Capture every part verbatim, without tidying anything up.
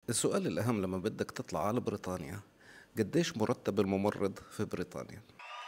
السؤال الأهم لما بدك تطلع على بريطانيا، قديش مرتب الممرض في بريطانيا؟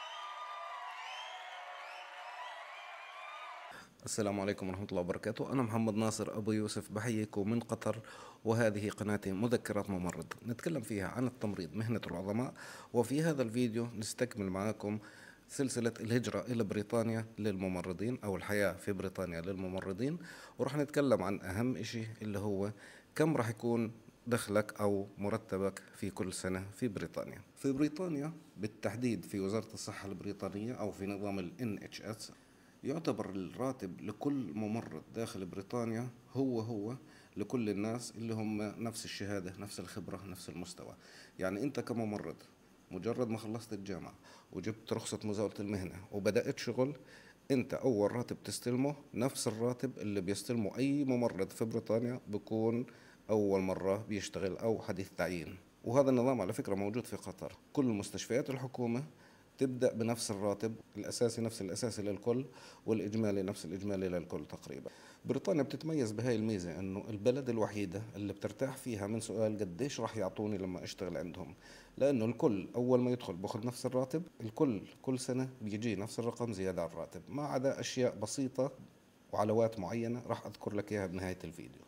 السلام عليكم ورحمة الله وبركاته. أنا محمد ناصر أبو يوسف بحييكم من قطر، وهذه قناتي مذكرات ممرض نتكلم فيها عن التمريض مهنة العظماء. وفي هذا الفيديو نستكمل معكم سلسلة الهجرة إلى بريطانيا للممرضين أو الحياة في بريطانيا للممرضين. ورح نتكلم عن أهم إشي اللي هو كم رح يكون دخلك أو مرتبك في كل سنة في بريطانيا. في بريطانيا بالتحديد في وزارة الصحة البريطانية أو في نظام ال إن إتش إس، يعتبر الراتب لكل ممرض داخل بريطانيا هو هو لكل الناس اللي هم نفس الشهادة، نفس الخبرة، نفس المستوى. يعني أنت كممرض مجرد ما خلصت الجامعة وجبت رخصة مزاولة المهنة وبدأت شغل، أنت أول راتب تستلمه نفس الراتب اللي بيستلمه أي ممرض في بريطانيا بكون أول مرة بيشتغل أو حديث تعيين. وهذا النظام على فكرة موجود في قطر. كل مستشفيات الحكومة تبدأ بنفس الراتب الأساسي، نفس الأساسي للكل، والإجمالي نفس الإجمالي للكل تقريبا. بريطانيا بتتميز بهاي الميزة إنه البلد الوحيدة اللي بترتاح فيها من سؤال قديش راح يعطوني لما أشتغل عندهم، لأنه الكل أول ما يدخل باخذ نفس الراتب، الكل كل سنة بيجي نفس الرقم زيادة على الراتب، ما عدا أشياء بسيطة وعلوات معينة راح أذكر لك إياها بنهاية الفيديو.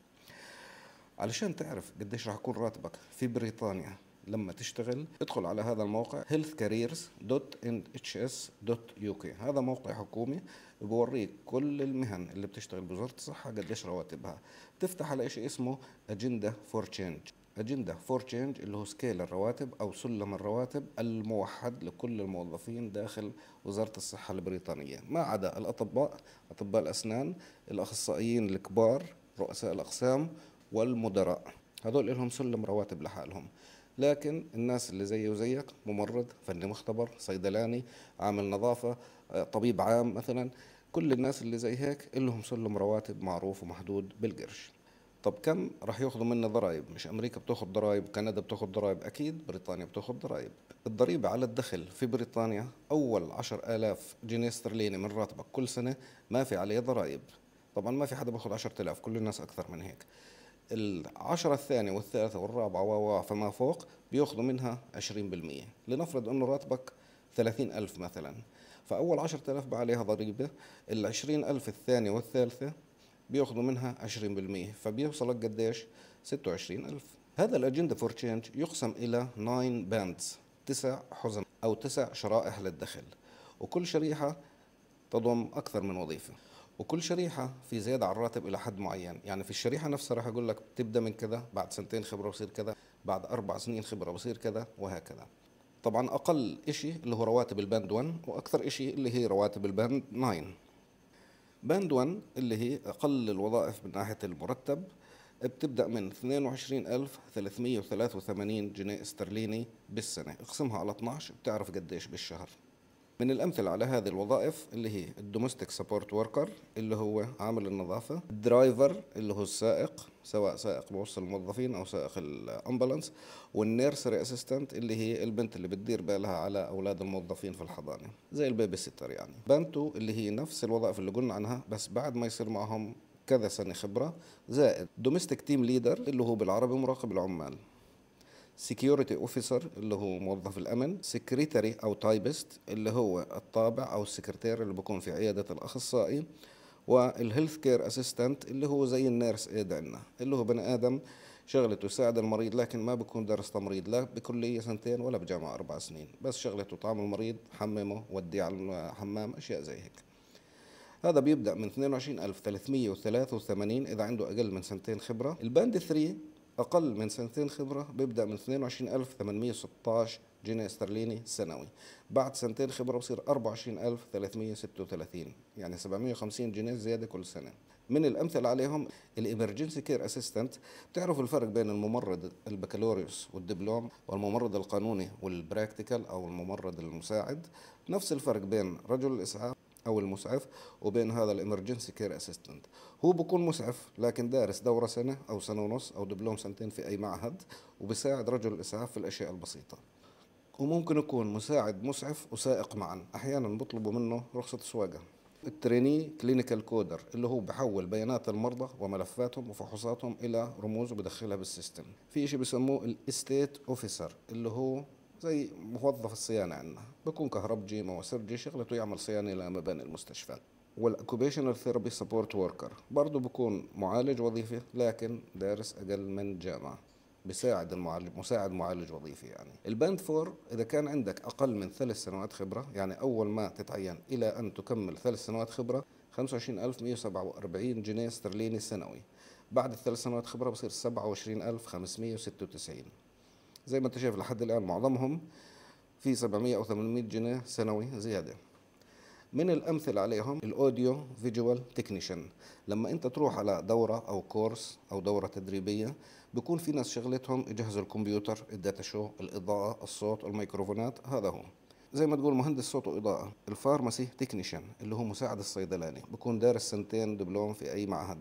علشان تعرف قديش راح يكون راتبك في بريطانيا لما تشتغل، ادخل على هذا الموقع health careers دوت إن إتش إس دوت يو كي. هذا موقع حكومي بوريك كل المهن اللي بتشتغل بوزارة الصحة قديش رواتبها. تفتح على شيء اسمه أجندة فور تشينج. أجندة فور تشينج اللي هو سكيل الرواتب أو سلم الرواتب الموحد لكل الموظفين داخل وزارة الصحة البريطانية، ما عدا الأطباء، أطباء الأسنان، الأخصائيين الكبار، رؤساء الأقسام، والمدراء. هذول لهم سلم رواتب لحالهم. لكن الناس اللي زيي وزيك، ممرض، فني مختبر، صيدلاني، عامل نظافة، آه، طبيب عام مثلا، كل الناس اللي زي هيك لهم سلم رواتب معروف ومحدود بالقرش. طب كم راح ياخذوا منا ضرائب؟ مش امريكا بتاخذ ضرائب، كندا بتاخذ ضرائب، اكيد بريطانيا بتاخذ ضرائب. الضريبة على الدخل في بريطانيا اول عشر آلاف جنيه استرليني من راتبك كل سنة ما في عليه ضرائب. طبعا ما في حدا باخذ عشرة آلاف، كل الناس اكثر من هيك. العشرة الثانية والثالثة والرابعة و فما فوق بياخذوا منها عشرين بالمية. لنفرض انه راتبك ثلاثين ألف مثلا، فأول عشرة آلاف بقى عليها ضريبة. العشرين ألف الثانية والثالثة بياخذوا منها عشرين بالمية، فبيوصلك قديش؟ ستة وعشرين ألف. هذا الأجندة فور تشينج يقسم إلى ناين باندز، تسع حزم أو تسع شرائح للدخل، وكل شريحة تضم أكثر من وظيفة، وكل شريحة في زيادة على الراتب إلى حد معين. يعني في الشريحة نفسها راح أقول لك تبدأ من كذا، بعد سنتين خبرة بصير كذا، بعد أربع سنين خبرة بصير كذا، وهكذا. طبعا أقل إشي اللي هو رواتب الباند واحد، وأكثر إشي اللي هي رواتب الباند تسعة. باند واحد اللي هي أقل الوظائف من ناحية المرتب بتبدأ من اثنين وعشرين ألف وثلاثمية وثلاثة وثمانين جنيه استرليني بالسنة، اقسمها على اثناشر بتعرف قديش بالشهر. من الأمثلة على هذه الوظائف اللي هي الدومستيك سبورت وركر اللي هو عامل النظافة، الدرايفر اللي هو السائق، سواء سائق بوصل الموظفين أو سائق الأمبولانس، والنيرسري أسيستنت اللي هي البنت اللي بتدير بالها على أولاد الموظفين في الحضانة، زي البيبي سيتر يعني. بانتو اللي هي نفس الوظائف اللي قلنا عنها بس بعد ما يصير معهم كذا سنة خبرة، زائد دومستيك تيم ليدر اللي هو بالعربي مراقب العمال، سكيورتي اوفيسر اللي هو موظف الامن، سكرتري او تايبست اللي هو الطابع او السكرتير اللي بكون في عياده الاخصائي، والهيلث كير اسيستنت اللي هو زي النيرس ايد عندنا، اللي هو بني ادم شغلته يساعد المريض لكن ما بكون دارس تمريض، لا بكليه سنتين ولا بجامعه اربع سنين، بس شغلته طعم المريض، حممه، وديه على الحمام، اشياء زي هيك. هذا بيبدأ من اثنين وعشرين ألف وثلاثمية وثلاثة وثمانين إذا عنده أقل من سنتين خبرة. الباند ثلاثة أقل من سنتين خبرة بيبدأ من اثنين وعشرين ألف وثمانمية وستة عشر جنيه استرليني سنوي، بعد سنتين خبرة بصير أربعة وعشرين ألف وثلاثمية وستة وثلاثين، يعني سبعمية وخمسين جنيه زيادة كل سنة. من الأمثلة عليهم الإمرجنسي كير أسيستنت. بتعرفوا الفرق بين الممرض البكالوريوس والدبلوم والممرض القانوني والبراكتيكال أو الممرض المساعد؟ نفس الفرق بين رجل الإسعاف او المسعف وبين هذا الامرجنسي كير اسيستنت. هو بكون مسعف لكن دارس دوره سنه او سنه ونص او دبلوم سنتين في اي معهد، وبساعد رجل الاسعاف في الاشياء البسيطه. وممكن يكون مساعد مسعف وسائق معا، احيانا بيطلبوا منه رخصه سواقه. التريني كلينيكال كودر اللي هو بحول بيانات المرضى وملفاتهم وفحوصاتهم الى رموز وبدخلها بالسيستم. في شيء بسموه الاستيت اوفيسر اللي هو زي موظف الصيانه عندنا، بكون كهربجي مواسرجي شغلته يعمل صيانه لمباني المستشفى. والاوكوبيشنال ثيرابي سبورت وركر برضه بكون معالج وظيفي لكن دارس اقل من جامعه، بيساعد المعالج، مساعد معالج وظيفي. يعني الباند فور إذا كان عندك أقل من ثلاث سنوات خبرة، يعني أول ما تتعين إلى أن تكمل ثلاث سنوات خبرة خمسة وعشرين ألف ومئة وسبعة وأربعين جنيه استرليني سنوي. بعد الثلاث سنوات خبرة بصير سبعة وعشرين ألف وخمسمئة وستة وتسعين. زي ما أنت شايف لحد الآن معظمهم في سبعمئة أو ثمانمئة جنيه سنوي زيادة. من الأمثلة عليهم الأوديو فيجوال تكنيشن. لما أنت تروح على دورة أو كورس أو دورة تدريبية بيكون في ناس شغلتهم يجهزوا الكمبيوتر، الداتا شو، الإضاءة، الصوت، الميكروفونات، هذا هو زي ما تقول مهندس صوت وإضاءة. الفارماسي تكنيشن اللي هو مساعد الصيدلاني، بكون دارس سنتين دبلوم في أي معهد.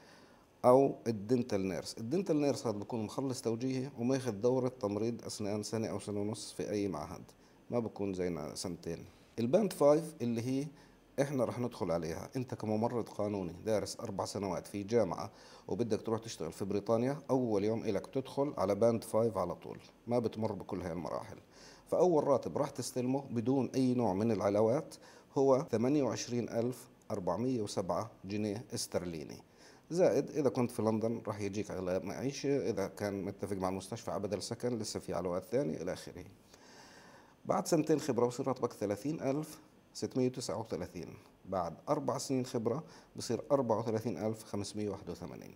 أو الدنتال نيرس، الدنتال نيرس هذا بكون مخلص توجيهي وماخذ دورة تمريض أسنان سنة أو سنة ونص في أي معهد، ما بكون زينا سنتين. الباند فايف اللي هي احنا رح ندخل عليها، انت كممرض قانوني دارس اربع سنوات في جامعة وبدك تروح تشتغل في بريطانيا، اول يوم الك تدخل على باند فايف على طول، ما بتمر بكل هاي المراحل. فاول راتب راح تستلمه بدون اي نوع من العلاوات هو ثمانية وعشرين ألف وأربعمئة وسبعة جنيه استرليني، زائد اذا كنت في لندن راح يجيك على معيشة، اذا كان متفق مع المستشفى على بدل سكن لسه في علاوات ثانية الى اخره. بعد سنتين خبرة بصير راتبك ثلاثين ألف وستمئة وتسعة وثلاثين. بعد أربع سنين خبرة بصير أربعة وثلاثين ألف وخمسمئة وواحد وثمانين.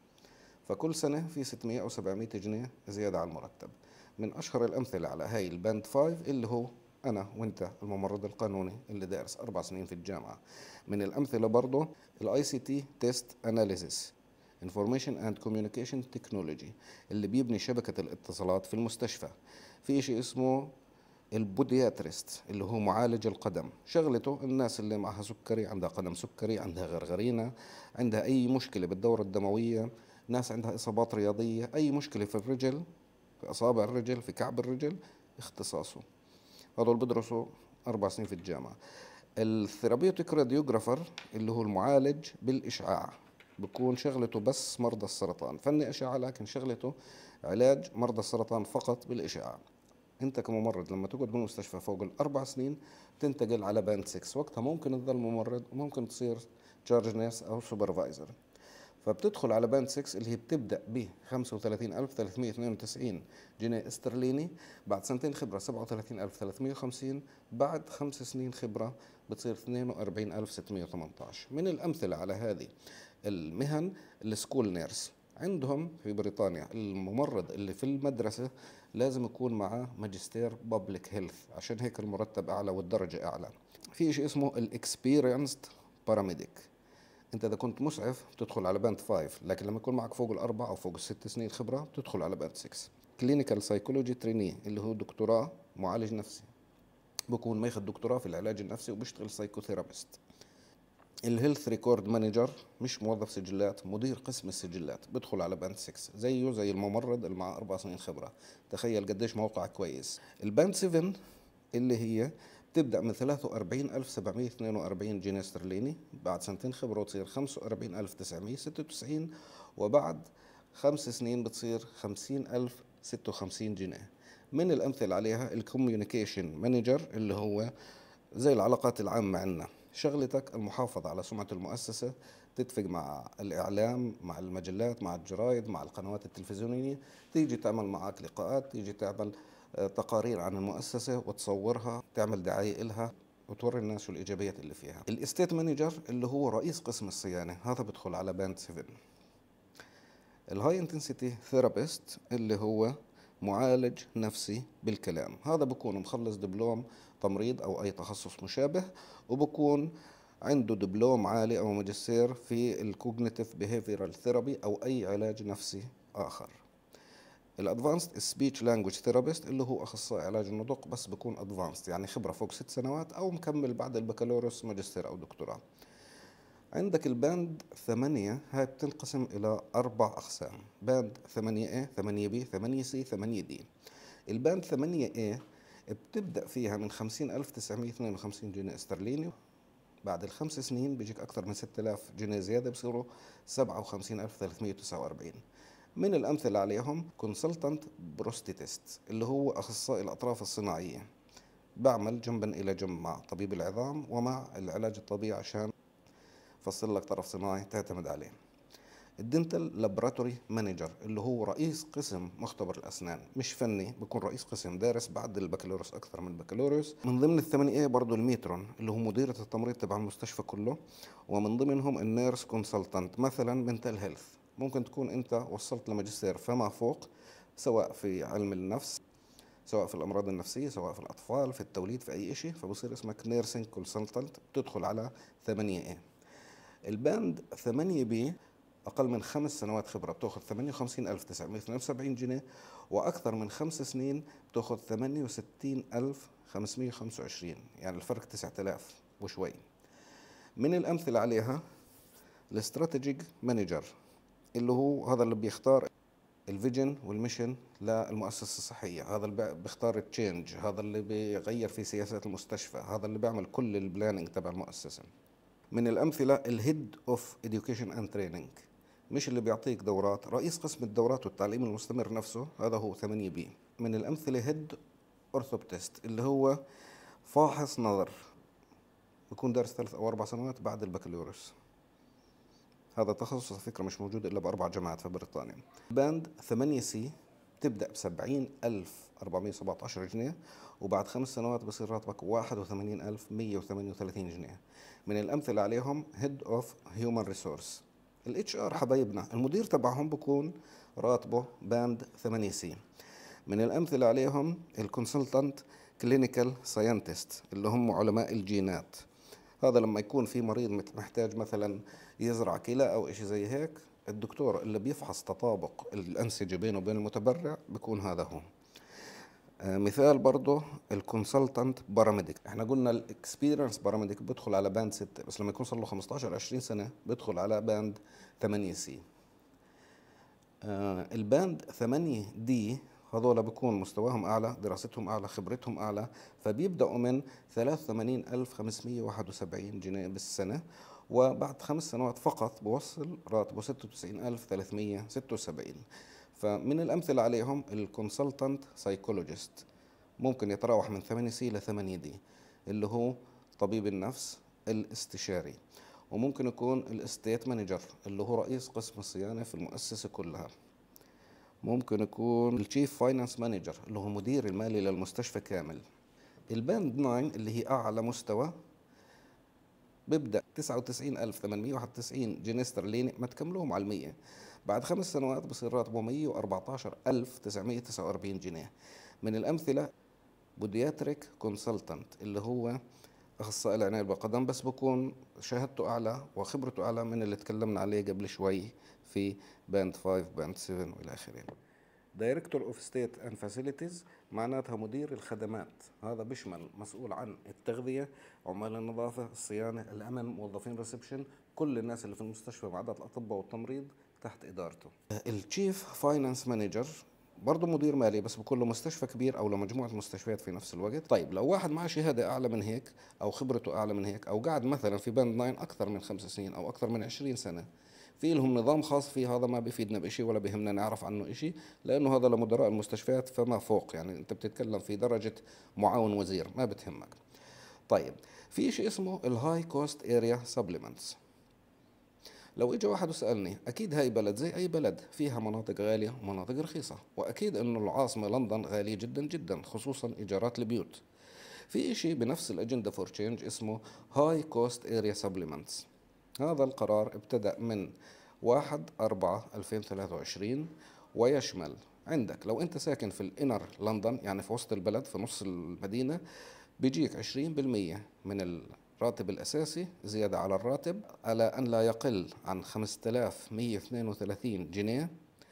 فكل سنة في ستمئة أو سبعمئة جنيه زيادة على المرتب. من أشهر الأمثلة على هاي الباند فايف اللي هو أنا وأنت الممرض القانوني اللي دارس أربع سنين في الجامعة. من الأمثلة برضه الاي سي تي تيست اناليسيس Information and Communication Technology اللي بيبني شبكة الاتصالات في المستشفى. في شيء اسمه البودياتريست اللي هو معالج القدم، شغلته الناس اللي معها سكري، عندها قدم سكري، عندها غرغرينة، عندها أي مشكلة بالدورة الدموية، ناس عندها إصابات رياضية، أي مشكلة في الرجل، في أصابع الرجل، في كعب الرجل، اختصاصه. هذول بدرسوا أربع سنين في الجامعة. الثيرابيوتيك راديوغرافر اللي هو المعالج بالإشعاع، بكون شغلته بس مرضى السرطان، فني أشعة لكن شغلته علاج مرضى السرطان فقط بالإشعاع. انت كممرض لما تقعد بالمستشفى فوق الاربع سنين تنتقل على باند ستة، وقتها ممكن تظل ممرض وممكن تصير تشارج نيرس او سوبرفايزر. فبتدخل على باند ستة اللي هي بتبدا ب خمسة وثلاثين ألف وثلاثمئة واثنين وتسعين جنيه استرليني، بعد سنتين خبره سبعة وثلاثين ألف وثلاثمئة وخمسين، بعد خمس سنين خبره بتصير اثنين وأربعين ألف وستمئة وثمانية عشر. من الامثله على هذه المهن السكول نيرس، عندهم في بريطانيا الممرض اللي في المدرسة لازم يكون معاه ماجستير بابليك هيلث، عشان هيك المرتب أعلى والدرجة أعلى. في شيء اسمه الاكسبيرينسد باراميديك، انت اذا كنت مسعف بتدخل على باند خمسة، لكن لما يكون معك فوق الاربع او فوق الست سنين خبرة بتدخل على باند ستة. كلينيكال سايكولوجي تريني اللي هو دكتوراه معالج نفسي، بكون ماخذ دكتوراه في العلاج النفسي وبيشتغل سايكوثيرابيست. الهيلث ريكورد مانجر مش موظف سجلات، مدير قسم السجلات، بدخل على باند ستة زيه زي الممرض اللي معه أربع سنين خبرة. تخيل قديش موقع كويس. الباند سبعة اللي هي بتبدأ من ثلاثة وأربعين ألف وسبعمئة واثنين وأربعين جنيه استرليني، بعد سنتين خبرة تصير خمسة وأربعين ألف وتسعمئة وستة وتسعين، وبعد خمس سنين بتصير خمسين ألف وستة وخمسين جنيه. من الأمثلة عليها الكوميونيكيشن مانجر اللي هو زي العلاقات العامة عندنا، شغلتك المحافظة على سمعة المؤسسة، تتفق مع الإعلام، مع المجلات، مع الجرايد، مع القنوات التلفزيونية، تيجي تعمل معك لقاءات، تيجي تعمل تقارير عن المؤسسة وتصورها، تعمل دعاية إلها وتوري الناس شو الإيجابيات اللي فيها. الإستيت مانجر اللي هو رئيس قسم الصيانة، هذا بدخل على باند سبعة. الهاي انتنسيتي ثيرابيست اللي هو معالج نفسي بالكلام، هذا بكون مخلص دبلوم تمريض أو أي تخصص مشابه، وبكون عنده دبلوم عالي أو ماجستير في الكوجنيتيف بيهيفيرال ثيرابي أو أي علاج نفسي آخر. الادفانسد سبيتش لانجوج ثيرابيست اللي هو اخصائي علاج النطق، بس بكون ادفانسد يعني خبره فوق ست سنوات او مكمل بعد البكالوريوس ماجستير او دكتوراه. عندك الباند ثمانية، هاي بتنقسم إلى أربع أقسام: باند ثمانية A، ثمانية B، ثمانية C، ثمانية D. الباند ثمانية A بتبدأ فيها من خمسين ألف وتسعمئة واثنين وخمسين جنيه استرليني، بعد الخمس سنين بيجيك أكثر من ستة آلاف جنيه زيادة، بصيروا سبعة وخمسين ألف وثلاثمئة وتسعة وأربعين. من الأمثلة عليهم كونسلتنت بروستيتست اللي هو أخصائي الأطراف الصناعية، بعمل جنبا إلى جنب مع طبيب العظام ومع العلاج الطبيعي عشان يفصل لك طرف صناعي تعتمد عليه. الدنتال لابراتوري مانجر اللي هو رئيس قسم مختبر الأسنان، مش فني، بيكون رئيس قسم دارس بعد البكالوريوس أكثر من البكالوريوس. من ضمن الثمانية إيه برضه الميترون اللي هو مديرة التمريض تبع المستشفى كله، ومن ضمنهم النيرس كونسلتنت مثلا منتال هيلث. ممكن تكون أنت وصلت لماجستير فما فوق، سواء في علم النفس، سواء في الأمراض النفسية، سواء في الأطفال، في التوليد، في أي شيء، فبصير اسمك نيرسينج كونسلتنت، تدخل على ثمانية إيه. الباند ثمانية بي أقل من خمس سنوات خبرة بتأخذ ثمانية وخمسين ألف وتسعمئة واثنين وسبعين جنيه، وأكثر من خمس سنين بتأخذ ثمانية وستين ألف وخمسمئة وخمسة وعشرين، يعني الفرق تسعة آلاف وشوي. من الأمثلة عليها الاستراتيجيك مانجر اللي هو هذا اللي بيختار الفيجن والميشن للمؤسسة الصحية، هذا اللي بيختار التشينج، هذا اللي بيغير في سياسات المستشفى، هذا اللي بيعمل كل البلاننج تبع المؤسسة. من الأمثلة الهيد اوف education and training، مش اللي بيعطيك دورات، رئيس قسم الدورات والتعليم المستمر نفسه، هذا هو ثمانية بي. من الأمثلة هيد اورثوبتست اللي هو فاحص نظر، بيكون دارس ثلاث أو أربع سنوات بعد البكالوريوس. هذا تخصص على فكرة مش موجود إلا بأربع جامعات في بريطانيا. باند ثمانية سي تبدأ بسبعين ألف أربعمئة وسبعة عشر جنيه، وبعد خمس سنوات بصير راتبك واحد وثمانين ألف ومئة وثمانية وثلاثين جنيه. من الأمثلة عليهم هيد اوف هيومن ريسورس، الاتش ار حبايبنا، المدير تبعهم بكون راتبه باند ثمانية سي. من الأمثلة عليهم الكونسلتنت كلينيكال ساينتست اللي هم علماء الجينات، هذا لما يكون في مريض محتاج مثلا يزرع كلى أو إشي زي هيك، الدكتور اللي بيفحص تطابق الأنسجة بينه وبين المتبرع بيكون هذا هو. آه مثال برضه الكونسلتنت باراميديك، احنا قلنا الاكسبيرينس باراميديك بدخل على باند ستة، بس لما يكون صار له خمسة عشر عشرين سنة بدخل على باند ثمانية سي. آه الباند ثمانية دي هذول بكون مستواهم أعلى، دراستهم أعلى، خبرتهم أعلى، فبيبدأوا من ثلاثة وثمانين ألف وخمسمئة وواحد وسبعين جنيه بالسنة، وبعد خمس سنوات فقط بوصل راتبه ستة وتسعين ألف وثلاثمئة وستة وسبعين. فمن الأمثلة عليهم الكونسلتنت سايكولوجيست ممكن يتراوح من ثمانية سي ل ثمانية دي اللي هو طبيب النفس الاستشاري، وممكن يكون الاستيت مانجر اللي هو رئيس قسم الصيانة في المؤسسة كلها، ممكن يكون الشيف فاينانس مانجر اللي هو مدير المالي للمستشفى كامل. الباند تسعة اللي هي أعلى مستوى بيبدأ تسعة وتسعين ألف وثمانمئة وواحد وتسعين جنيه استرليني، ما تكملوهم على المية، بعد خمس سنوات بصير راتبه مئة وأربعة عشر ألف وتسعمئة وتسعة وأربعين جنيه. من الأمثلة بودياتريك كونسلتنت اللي هو أخصائي العناية بالقدم، بس بكون شهادته أعلى وخبرته أعلى من اللي تكلمنا عليه قبل شوي في باند خمسة باند سبعة وإلى آخره. دايركتور اوف ستيت اند فاسيلتيز معناتها مدير الخدمات، هذا بيشمل مسؤول عن التغذية، عمال النظافة، الصيانة، الأمن، موظفين ريسبشن، كل الناس اللي في المستشفى ما عدا الأطباء والتمريض تحت إدارته. التشيف فاينانس مانجر برضه مدير مالي، بس بكل مستشفى كبير او لمجموعه مستشفيات في نفس الوقت. طيب لو واحد معه شهاده اعلى من هيك او خبرته اعلى من هيك او قاعد مثلا في باند تسعة اكثر من خمس سنين او اكثر من عشرين سنه، في لهم نظام خاص فيه، هذا ما بيفيدنا بشيء ولا بيهمنا نعرف عنه شيء، لانه هذا لمدراء المستشفيات فما فوق، يعني انت بتتكلم في درجه معاون وزير ما بتهمك. طيب في شيء اسمه الهاي كوست اريا سبلمنتس. لو اجى واحد وسألني، أكيد هاي بلد زي أي بلد فيها مناطق غالية ومناطق رخيصة، وأكيد إنه العاصمة لندن غالية جدا جدا خصوصا إيجارات البيوت. في إشي بنفس الأجندة فور تشينج اسمه هاي كوست اريا سبلمنتس، هذا القرار ابتدأ من واحد أربعة ألفين وثلاثة وعشرين، ويشمل عندك لو أنت ساكن في الإنر لندن يعني في وسط البلد في نص المدينة، بيجيك عشرين بالمئة من الراتب الأساسي زيادة على الراتب على أن لا يقل عن خمسة آلاف ومئة واثنين وثلاثين جنيه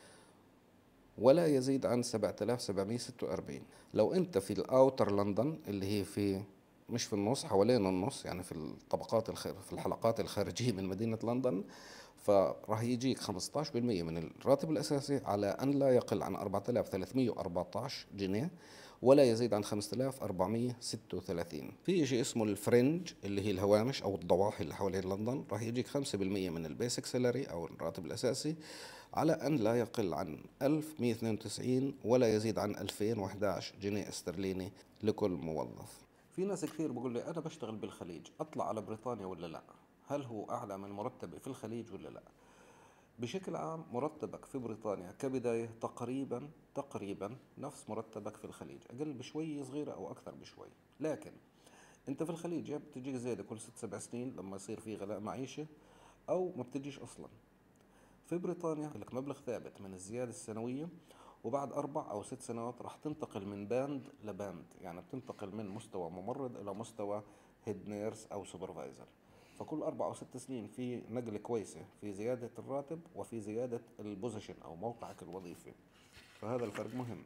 ولا يزيد عن سبعة آلاف وسبعمئة وستة وأربعين. لو أنت في الأوتر لندن اللي هي في مش في النص، حوالين النص، يعني في الطبقات الخ... في الحلقات الخارجية من مدينة لندن، فراح يجيك خمسة عشر بالمئة من الراتب الأساسي على أن لا يقل عن أربعة آلاف وثلاثمئة وأربعة عشر جنيه ولا يزيد عن خمسة آلاف وأربعمئة وستة وثلاثين. في شيء اسمه الفرنج اللي هي الهوامش أو الضواحي اللي حوالين لندن، راح يجيك خمسة بالمئة من البيسك سالري أو الراتب الأساسي على أن لا يقل عن ألف ومئة واثنين وتسعين ولا يزيد عن ألفين وأحد عشر جنيه استرليني لكل موظف. في ناس كثير بقول لي أنا بشتغل بالخليج، أطلع على بريطانيا ولا لا؟ هل هو أعلى من مرتبي في الخليج ولا لا؟ بشكل عام مرتبك في بريطانيا كبداية تقريبا تقريبا نفس مرتبك في الخليج، أقل بشوي صغيرة أو أكثر بشوي. لكن أنت في الخليج يا بتجيك زيادة كل ست سبع سنين لما يصير في غلاء معيشة، أو ما بتجيش أصلا. في بريطانيا لك مبلغ ثابت من الزيادة السنوية، وبعد أربع أو ست سنوات راح تنتقل من باند لباند، يعني بتنتقل من مستوى ممرض إلى مستوى هيد نيرس أو سوبرفايزر. فكل أربع أو ست سنين في نقلة كويسة في زيادة الراتب وفي زيادة البوزيشن أو موقعك الوظيفي، فهذا الفرق مهم.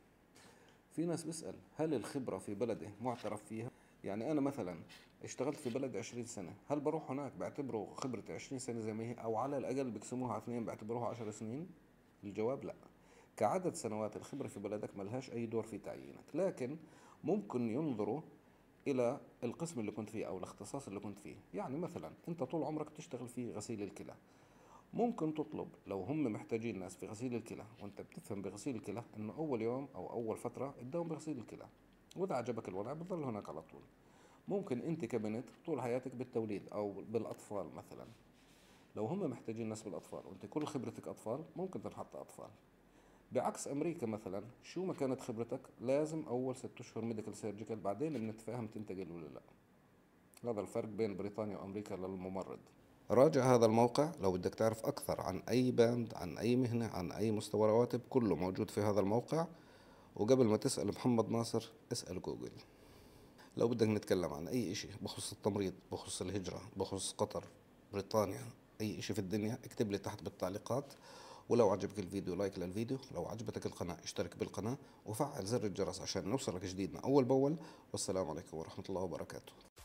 في ناس بيسأل هل الخبرة في بلدي معترف فيها؟ يعني أنا مثلا اشتغلت في بلد عشرين سنة، هل بروح هناك بعتبره خبرتي عشرين سنة زي ما هي، أو على الأقل بقسموها على اثنين بعتبروها عشر سنين؟ الجواب لا. كعدد سنوات الخبرة في بلدك ملهاش أي دور في تعيينك، لكن ممكن ينظروا إلى القسم اللي كنت فيه أو الاختصاص اللي كنت فيه. يعني مثلا أنت طول عمرك تشتغل في غسيل الكلى، ممكن تطلب لو هم محتاجين ناس في غسيل الكلى وانت بتفهم بغسيل الكلى انه اول يوم او اول فترة تداوم بغسيل الكلى، واذا عجبك الوضع بتضل هناك على طول. ممكن انت كبنت طول حياتك بالتوليد او بالاطفال مثلا، لو هم محتاجين ناس بالاطفال وانت كل خبرتك اطفال ممكن تنحط اطفال. بعكس امريكا مثلا، شو ما كانت خبرتك لازم اول ست اشهر ميديكال سيرجيكال، بعدين بنتفاهم تنتقل ولا لا. هذا الفرق بين بريطانيا وامريكا للممرض. راجع هذا الموقع لو بدك تعرف أكثر عن أي باند، عن أي مهنة، عن أي مستوى رواتب، كله موجود في هذا الموقع. وقبل ما تسأل محمد ناصر اسأل جوجل. لو بدك نتكلم عن أي إشي بخصوص التمريض، بخصوص الهجرة، بخصوص قطر، بريطانيا، أي إشي في الدنيا، اكتب لي تحت بالتعليقات. ولو عجبك الفيديو لايك للفيديو، لو عجبتك القناة اشترك بالقناة وفعل زر الجرس عشان نوصلك جديدنا أول بأول. والسلام عليكم ورحمة الله وبركاته.